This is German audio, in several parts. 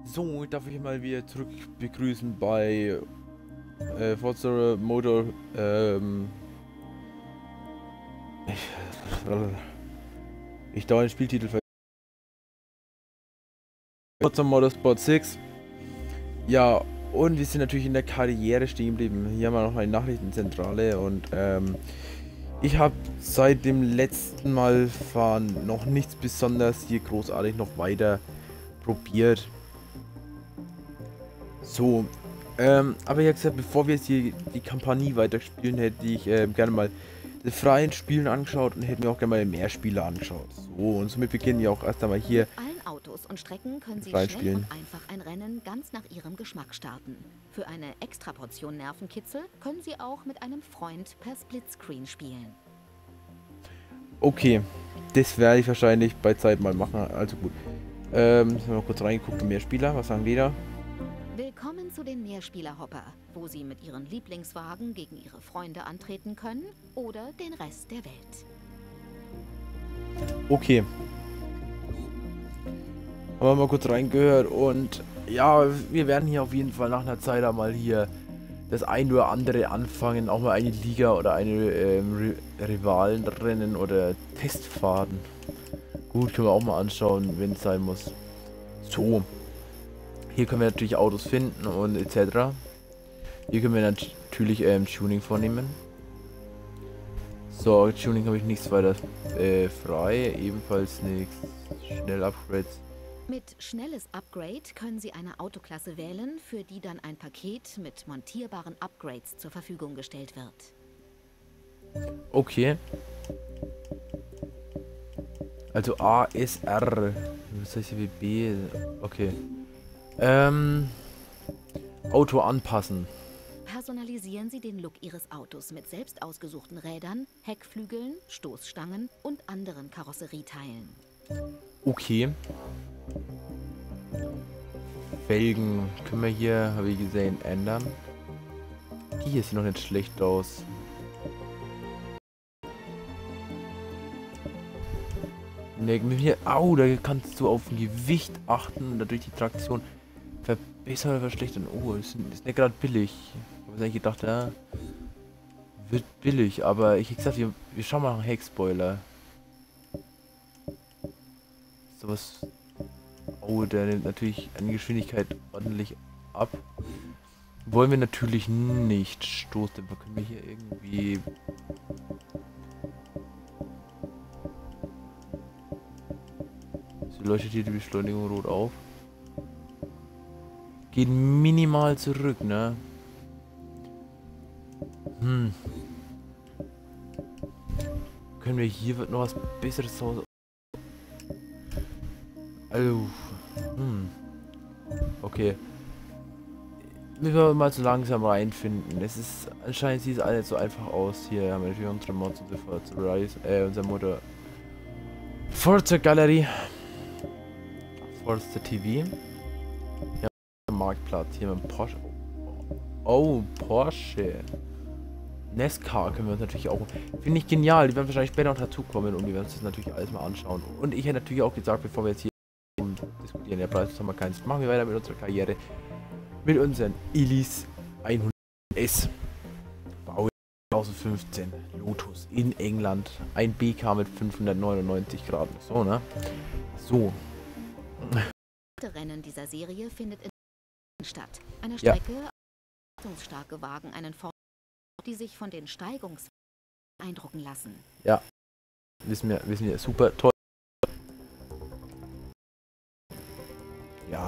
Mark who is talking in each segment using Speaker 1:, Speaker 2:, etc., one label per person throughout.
Speaker 1: So, ich darf ich mal wieder zurück begrüßen bei Forza Motor. Ich dauere den Spieltitel ver Forza Motorsport 6. Ja, und wir sind natürlich in der Karriere stehen geblieben. Hier haben wir noch eine Nachrichtenzentrale und ich habe seit dem letzten Mal fahren noch nichts besonders hier großartig noch weiter probiert. So, aber ich habe gesagt, bevor wir jetzt hier die Kampagne weiterspielen, hätte ich gerne mal das freien Spielen angeschaut und hätten mir auch gerne mal mehr Spiele angeschaut. So, und somit beginnen wir auch erst einmal hier
Speaker 2: Mit allen Autos und Strecken können Sie
Speaker 1: freien
Speaker 2: schnell
Speaker 1: Spielen.
Speaker 2: und einfach ein Rennen ganz nach Ihrem Geschmack starten. Für eine Extraportion Nervenkitzel können Sie auch mit einem Freund per Splitscreen spielen.
Speaker 1: Okay, das werde ich wahrscheinlich bei Zeit mal machen, also gut. Jetzt haben wir mal kurz reingeguckt, mehr Spieler, was sagen die da?
Speaker 2: Willkommen zu den Mehrspieler-Hopper, wo Sie mit Ihren Lieblingswagen gegen Ihre Freunde antreten können oder den Rest der Welt.
Speaker 1: Okay. Haben wir mal kurz reingehört und ja, wir werden hier auf jeden Fall nach einer Zeit einmal hier das ein oder andere anfangen, auch mal eine Liga oder eine Rivalenrennen oder Testfahrten. Gut, können wir auch mal anschauen, wenn es sein muss. So. Hier können wir natürlich Autos finden und etc. Hier können wir natürlich Tuning vornehmen. So, Tuning habe ich nichts weiter frei. Ebenfalls nichts. Schnell-Upgrades.
Speaker 2: Mit schnelles Upgrade können Sie eine Autoklasse wählen, für die dann ein Paket mit montierbaren Upgrades zur Verfügung gestellt wird.
Speaker 1: Okay. Also A, S, R. Was heißt hier wie B? Okay. Auto anpassen.
Speaker 2: Personalisieren Sie den Look Ihres Autos mit selbst ausgesuchten Rädern, Heckflügeln, Stoßstangen und anderen Karosserieteilen.
Speaker 1: Okay. Felgen können wir hier, habe ich gesehen, ändern. Die hier sieht noch nicht schlecht aus. Ne, hier, au, da kannst du auf ein Gewicht achten und dadurch die Traktion verbessern oder verschlechtern. Oh, ist nicht gerade billig. Ich habe eigentlich gedacht, ja, wird billig, aber ich gesagt, wir schauen mal nach einem Heckspoiler. Sowas. Oh, der nimmt natürlich an Geschwindigkeit ordentlich ab. Wollen wir natürlich nicht. Stoßdämpfer können wir hier irgendwie. So leuchtet hier die Beschleunigung rot auf. Geht minimal zurück, ne? Können wir hier noch was Besseres raus? Also, okay. Müssen wir mal so langsam reinfinden. Es ist anscheinend sieht es alles so einfach aus. Hier haben wir natürlich unsere Mods und so Forza Rise, unser Motor. Forza Galerie. Forza TV. Ja, Marktplatz hier mit dem Porsche. Oh, Porsche. NASCAR können wir uns natürlich auch. Finde ich genial. Die werden wahrscheinlich später noch dazukommen und wir werden uns das natürlich alles mal anschauen. Und ich hätte natürlich auch gesagt, bevor wir jetzt hier diskutieren, der Preis haben wir keins. Machen wir weiter mit unserer Karriere. Mit unseren Illys 100S. Bau 2015. Lotus in England. Ein BK mit 599 Grad. So, ne? So.
Speaker 2: Das Rennen dieser Serie findet in statt. Eine Strecke, leistungsstarke Wagen einen Vorteil, die sich von den Steigungswegen beeindrucken lassen.
Speaker 1: Ja. Wissen wir, super toll. Ja.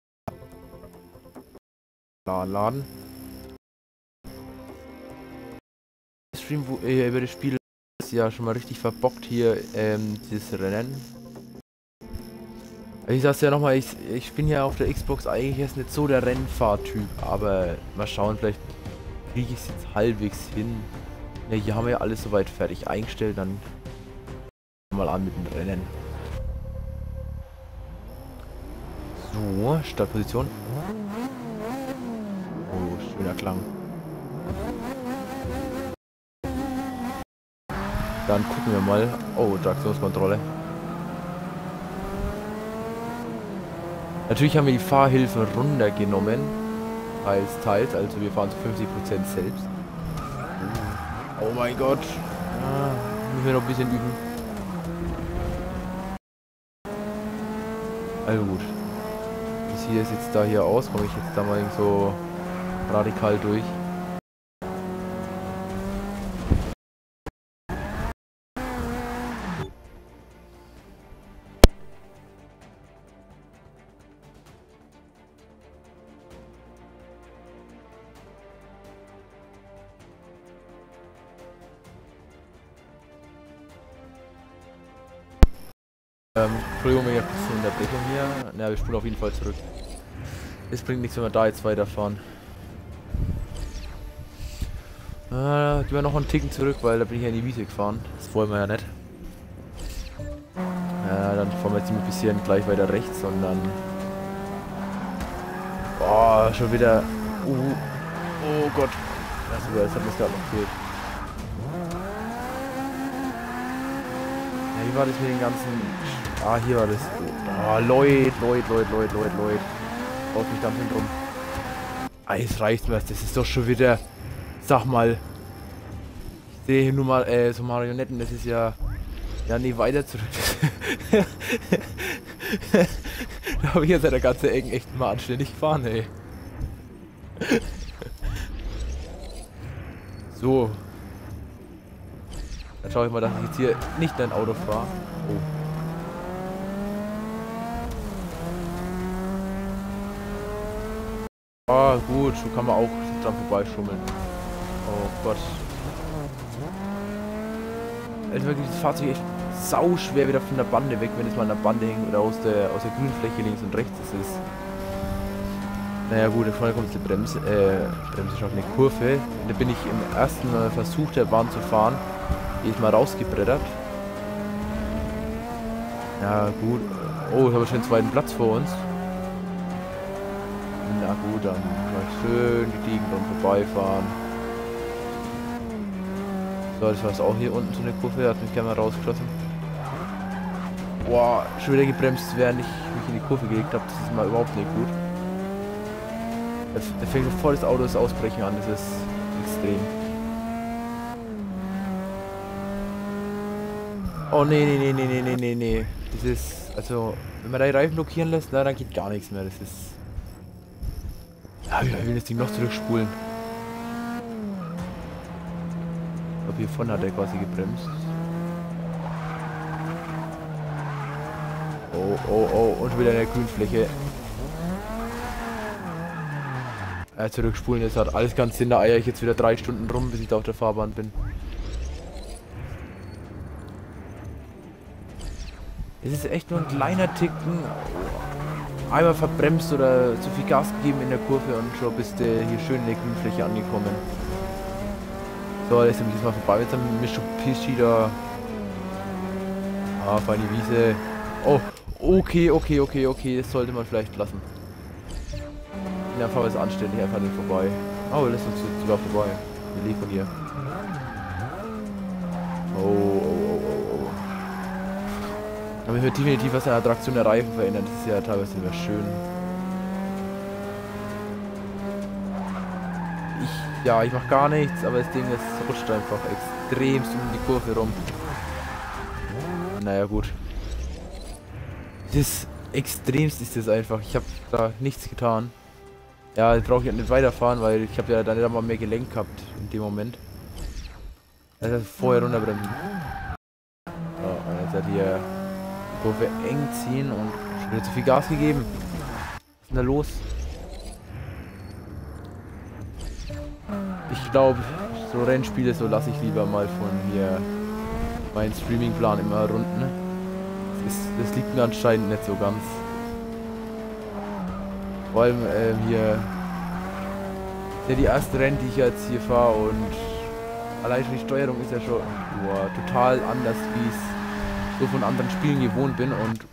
Speaker 1: Laden. Stream über das Spiel ist ja schon mal richtig verbockt hier, dieses Rennen. Ich sag's ja nochmal, ich bin ja auf der Xbox eigentlich jetzt nicht so der Rennfahrtyp, aber mal schauen, vielleicht kriege ich es jetzt halbwegs hin. Ja, hier haben wir ja alles soweit fertig eingestellt, dann mal an mit dem Rennen. So, Startposition. Oh, schöner Klang. Dann gucken wir mal. Oh, Traktionskontrolle. Natürlich haben wir die Fahrhilfe runtergenommen. Teils. Also wir fahren zu 50% selbst. Oh mein Gott. Ja, müssen wir noch ein bisschen üben. Also gut. Wie sieht es jetzt da hier aus? Komme ich jetzt da mal so radikal durch? Entschuldigung wegen der kurzen Unterbrechung hier. Na, wir spulen auf jeden Fall zurück. Es bringt nichts, wenn wir da jetzt weiterfahren. Gehen wir noch einen Ticken zurück, weil da bin ich ja in die Wiese gefahren. Das wollen wir ja nicht. Dann fahren wir jetzt ein bisschen gleich weiter rechts und dann... Oh, schon wieder... Oh Gott. Ja, super, das hat mir gerade noch gefehlt. Ja, wie war das mit den ganzen... Ah, hier war das. Ah, Lloyd. Baut mich da drum. Ah, jetzt reicht mir. Das ist doch schon wieder... Sag mal. Ich sehe hier nur mal so Marionetten. Das ist ja... Ja, nee, weiter zurück. Da habe ich jetzt ja der ganze Ecken echt mal anständig gefahren, ey. So. Dann schaue ich mal, dass ich jetzt hier nicht in ein Auto fahre. Oh. Ah, gut, so kann man auch dran vorbeischummeln. Oh Gott. Also wirklich, das Fahrzeug echt sau schwer wieder von der Bande weg, wenn es mal an der Bande hängt oder aus der Grünfläche links und rechts ist. Naja gut, da vorne kommt die Bremse ist auf eine Kurve. Da bin ich im ersten Versuch der Bahn zu fahren, jedes Mal rausgebrettert. Ja gut. Oh, ich habe schon den zweiten Platz vor uns. Na gut, dann mal schön die Gegend dran vorbeifahren. So, das war es auch hier unten so eine Kurve, hat mich gerne mal rausgeschossen. Boah, schon wieder gebremst, während ich mich in die Kurve gelegt habe, das ist mal überhaupt nicht gut. Da fängt sofort das Auto das Ausbrechen an, das ist extrem. Oh nee. Das ist, also, wenn man da die Reifen blockieren lässt, na, dann geht gar nichts mehr, das ist... Ja, ich will das Ding noch zurückspulen. Ich glaube, hier vorne hat er quasi gebremst. Oh, und wieder in der Grünfläche. Zurückspulen, das hat alles ganz Sinn, da eier ich jetzt wieder 3 Stunden rum, bis ich da auf der Fahrbahn bin. Es ist echt nur ein kleiner Ticken. Einmal verbremst oder zu viel Gas gegeben in der Kurve und schon bist du hier schön in der Grünfläche angekommen. So, jetzt sind wir diesmal vorbei mit dem Mitsubishi da. Ah, feine Wiese. Oh, okay, das sollte man vielleicht lassen. Dann fahren wir es anständig einfach nicht vorbei. Oh, wir lassen uns sogar vorbei. Wir liegen von hier. Oh. Aber ich würde definitiv was an der Attraktion der Reifen verändern. Das ist ja teilweise immer schön. Ich mach gar nichts, aber das Ding ist rutscht einfach extremst um die Kurve rum. Naja, gut. Das extremst ist das einfach. Ich habe da nichts getan. Ja, jetzt brauche ich nicht weiterfahren, weil ich habe ja dann nicht einmal mehr gelenkt gehabt in dem Moment. Also vorher runterbremsen. So, und jetzt hat hier die Kurve eng ziehen und schon wieder zu viel Gas gegeben. Was ist denn da los? Ich glaube, so Rennspiele, so lasse ich lieber mal von hier meinen Streamingplan immer runden. Das liegt mir anscheinend nicht so ganz. Vor allem hier ja die ersten Rennen, die ich jetzt hier fahre und allein schon die Steuerung ist ja schon total anders, wie ich es so von anderen Spielen gewohnt bin und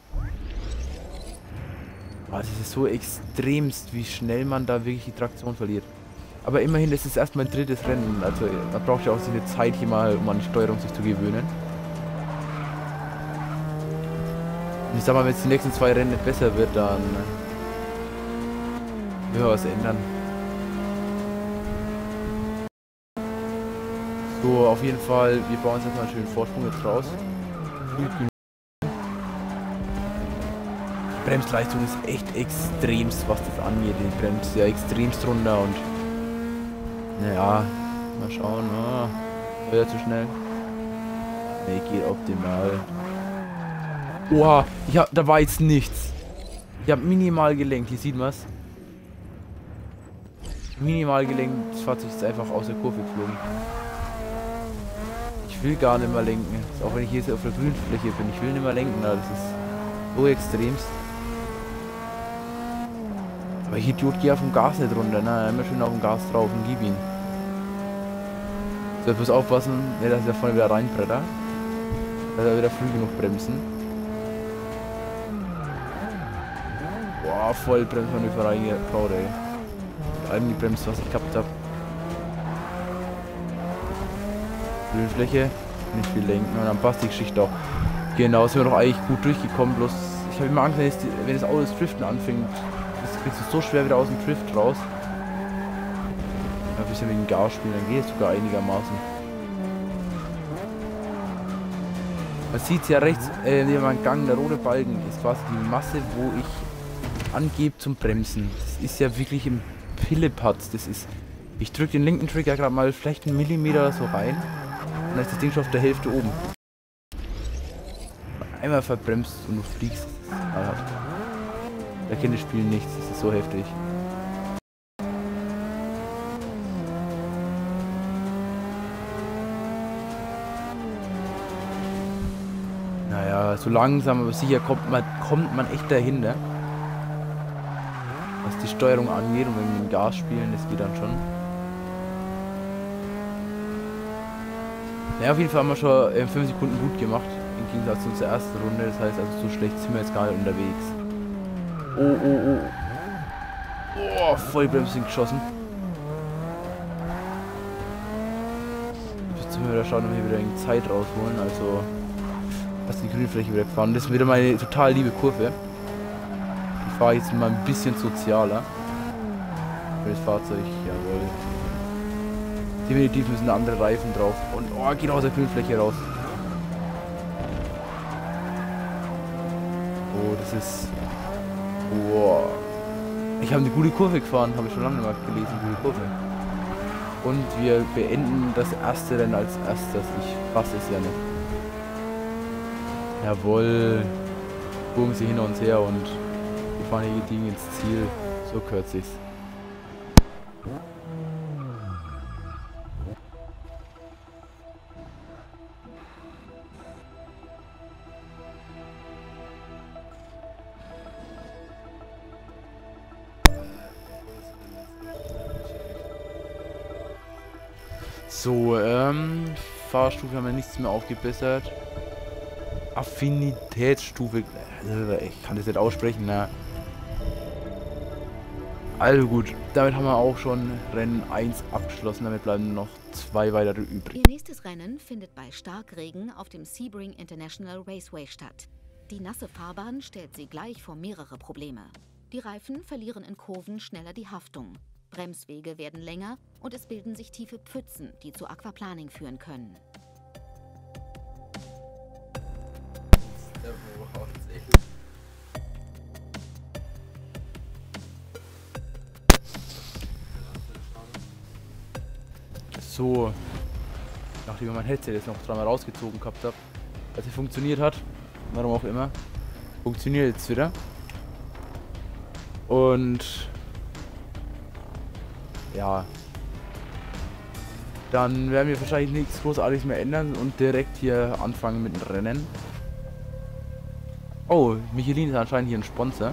Speaker 1: das ist so extremst, wie schnell man da wirklich die Traktion verliert. Aber immerhin, das ist erst mein 3. Rennen, also man braucht ja auch so eine Zeit hier mal, um an die Steuerung sich zu gewöhnen. Und ich sag mal, wenn es die nächsten 2 Rennen nicht besser wird, dann Ja, was ändern. So, auf jeden Fall, wir bauen uns jetzt mal einen schönen Vorsprung jetzt raus. Die Bremsleistung ist echt extremst, was das angeht. Die bremst ja extremst runter und naja, mal schauen. Wieder zu schnell. Ne, geht optimal. Oha, da war jetzt nichts. Ich habe minimal gelenkt, hier sieht man es. Minimal gelenkt, das Fahrzeug ist einfach aus der Kurve geflogen. Ich will gar nicht mehr lenken. Auch wenn ich hier auf der Grünfläche bin. Ich will nicht mehr lenken, das ist so extremst. Aber ich Idiot, gehe auf dem Gas nicht runter. Na, immer schön auf dem Gas drauf und gib ihn. So, bloß aufpassen, ne, dass er vorne wieder reinbrettert. Dass er wieder früh genug bremsen. Boah, voll Bremsmanöver reingebaut, ey. Mit allem gebremst, was ich gehabt habe. Grünfläche, nicht viel lenken und dann passt die Geschichte auch. Genau, sind wir doch eigentlich gut durchgekommen, bloß ich habe immer Angst, wenn das Auto das Driften anfängt, das kriegst du so schwer wieder aus dem Drift raus. Ein bisschen wegen Gas spielen, dann geht es sogar einigermaßen. Man sieht es ja rechts, neben meinem Gang, der rote Balken ist quasi die Masse, wo ich angebe zum Bremsen. Das ist ja wirklich im Pillepatz, das ist... Ich drücke den linken Trigger gerade mal vielleicht einen Millimeter so rein und dann ist das Ding schon auf der Hälfte oben. Einmal verbremst und du fliegst. Da kennt das Spiel nichts, das ist so heftig. Naja, so langsam aber sicher kommt man echt dahinter. Was die Steuerung angeht und wenn wir mit dem Gas spielen, das geht dann schon. Ja, auf jeden Fall haben wir schon 5 Sekunden gut gemacht, im Gegensatz zu unserer ersten Runde. Das heißt, also so schlecht sind wir jetzt gar nicht unterwegs. Oh, Vollbremsing geschossen. Jetzt müssen wir wieder schauen, ob wir wieder eine Zeit rausholen. Also, fast die Grünfläche wieder gefahren. Das ist wieder meine total liebe Kurve. Die fahre ich jetzt mal ein bisschen sozialer. Für das Fahrzeug, jawohl. Definitiv müssen andere Reifen drauf. Und oh, geht aus der Grünfläche raus. Oh, das ist... Wow. Ich habe eine gute Kurve gefahren, habe ich schon lange nicht mehr gelesen, gute Kurve. Und wir beenden das erste Rennen als erstes. Ich fasse es ja nicht. Jawohl. Gucken sie hinter uns her und wir fahren hier gediegen ins Ziel. So kürzt sich's. So, Fahrstufe haben wir nichts mehr aufgebessert. Affinitätsstufe, ich kann das nicht aussprechen, ne? Also gut, damit haben wir auch schon Rennen 1 abgeschlossen, damit bleiben noch 2 weitere übrig.
Speaker 2: Ihr nächstes Rennen findet bei Starkregen auf dem Sebring International Raceway statt. Die nasse Fahrbahn stellt sie gleich vor mehrere Probleme. Die Reifen verlieren in Kurven schneller die Haftung. Bremswege werden länger und es bilden sich tiefe Pfützen, die zu Aquaplaning führen können.
Speaker 1: So, nachdem ich mein Headset jetzt noch 3-mal rausgezogen gehabt habe, als es funktioniert hat, warum auch immer, funktioniert jetzt wieder. Und ja, dann werden wir wahrscheinlich nichts Großartiges mehr ändern und direkt hier anfangen mit dem Rennen. Oh, Michelin ist anscheinend hier ein Sponsor.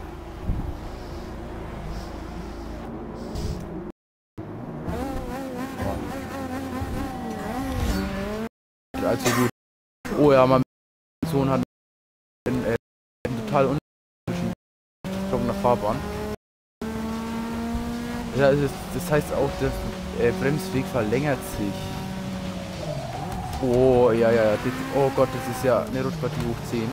Speaker 1: Also gut. Oh ja, mein Sohn hat einen total untypischen trockener Fahrbahn. Ja, das heißt auch, der Bremsweg verlängert sich. Oh, ja, oh Gott, das ist ja eine Rutschpartie hoch 10.